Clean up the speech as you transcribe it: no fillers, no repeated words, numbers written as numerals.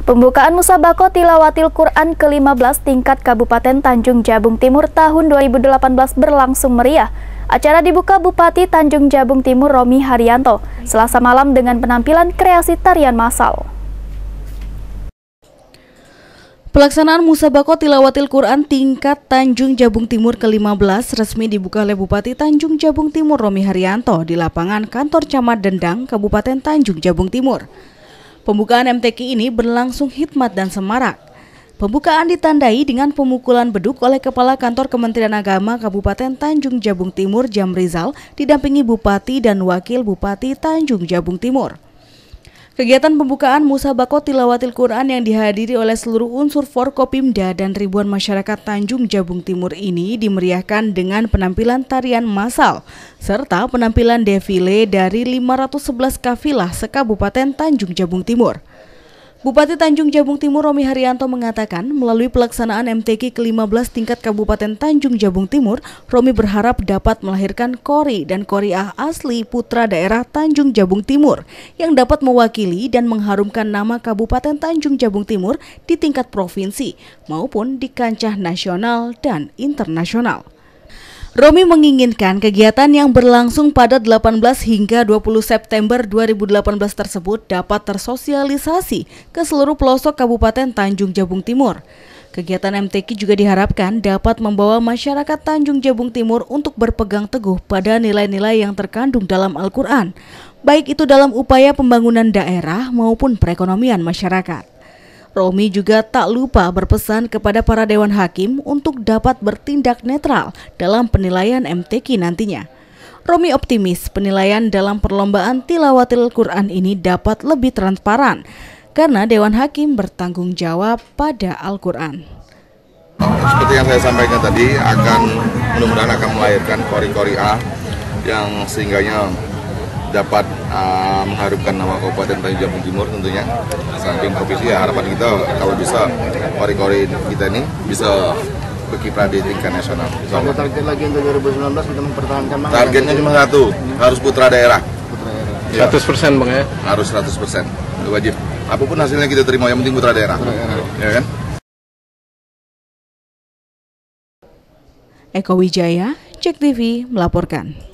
Pembukaan Musabaqah Tilawatil Quran ke-15 tingkat Kabupaten Tanjung Jabung Timur tahun 2018 berlangsung meriah. Acara dibuka Bupati Tanjung Jabung Timur Romi Haryanto Selasa malam dengan penampilan kreasi tarian massal. Pelaksanaan Musabaqah Tilawatil Quran tingkat Tanjung Jabung Timur ke-15 resmi dibuka oleh Bupati Tanjung Jabung Timur Romi Haryanto di lapangan kantor Camat Dendang, Kabupaten Tanjung Jabung Timur. Pembukaan MTQ ini berlangsung hikmat dan semarak. Pembukaan ditandai dengan pemukulan beduk oleh Kepala Kantor Kementerian Agama Kabupaten Tanjung Jabung Timur Jamrizal didampingi Bupati dan Wakil Bupati Tanjung Jabung Timur. Kegiatan pembukaan Musabaqah Tilawatil Quran yang dihadiri oleh seluruh unsur Forkopimda dan ribuan masyarakat Tanjung Jabung Timur ini dimeriahkan dengan penampilan tarian massal serta penampilan defile dari 511 kafilah se-Kabupaten Tanjung Jabung Timur. Bupati Tanjung Jabung Timur Romi Haryanto mengatakan melalui pelaksanaan MTQ ke-15 tingkat Kabupaten Tanjung Jabung Timur, Romi berharap dapat melahirkan Qori dan Qoriah asli putra daerah Tanjung Jabung Timur yang dapat mewakili dan mengharumkan nama Kabupaten Tanjung Jabung Timur di tingkat provinsi maupun di kancah nasional dan internasional. Romi menginginkan kegiatan yang berlangsung pada 18 hingga 20 September 2018 tersebut dapat tersosialisasi ke seluruh pelosok Kabupaten Tanjung Jabung Timur. Kegiatan MTQ juga diharapkan dapat membawa masyarakat Tanjung Jabung Timur untuk berpegang teguh pada nilai-nilai yang terkandung dalam Al-Quran, baik itu dalam upaya pembangunan daerah maupun perekonomian masyarakat. Romi juga tak lupa berpesan kepada para Dewan Hakim untuk dapat bertindak netral dalam penilaian MTQ nantinya. Romi optimis penilaian dalam perlombaan Tilawatil Quran ini dapat lebih transparan karena Dewan Hakim bertanggung jawab pada Al-Quran. Seperti yang saya sampaikan tadi, mudah-mudahan akan melahirkan Qoriah yang sehingganya dapat mengharumkan nama Kabupaten Tanjung Jabung Timur tentunya. Samping provinsi ya, harapan kita kalau bisa Qori kita ini bisa berkiprah di tingkat nasional. Ada target lagi untuk 2019 kita mempertahankan mana? Targetnya cuma satu, harus putra daerah. 100% Bang ya? Harus 100%, itu wajib. Apapun hasilnya kita terima, yang penting putra daerah. Ya kan? Eko Wijaya, JEK TV melaporkan.